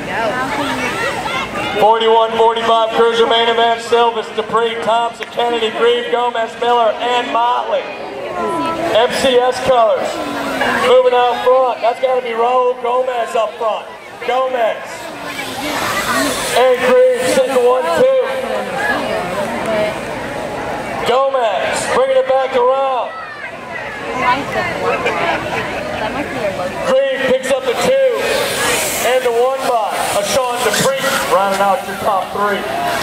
41-45 Cruiser main event, Silvis, Dupree, Thompson, Kennedy, Grieve, Gomez, Miller, and Motley. MCS colors. Moving out front, that's got to be Raul Gomez up front. Gomez. And Grieve, single 1-2. Gomez, bringing it back around. Grieve picks up the 2 and the 1 by Sean Dupree, rounding out your top 3.